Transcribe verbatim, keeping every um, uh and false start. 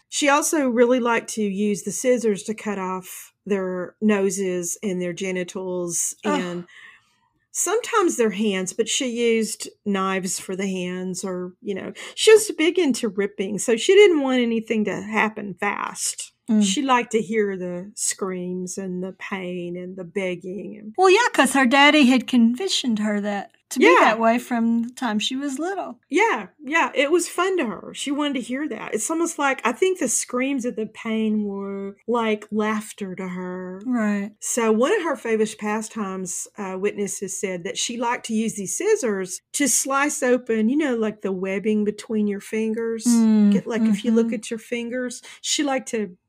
She also really liked to use the scissors to cut off their noses and their genitals Oh, and sometimes their hands, but she used knives for the hands or, you know, she was big into ripping, so she didn't want anything to happen fast. mm. She liked to hear the screams and the pain and the begging. And Well, yeah, because her daddy had conditioned her that to be yeah, that way from the time she was little. yeah, yeah, it was fun to her. She wanted to hear that. It's almost like I think the screams of the pain were like laughter to her. Right. So one of her favorite pastimes, uh, witnesses said that she liked to use these scissors to slice open, you know, like the webbing between your fingers. Mm, Get like if you look mm-hmm. at your fingers, she liked to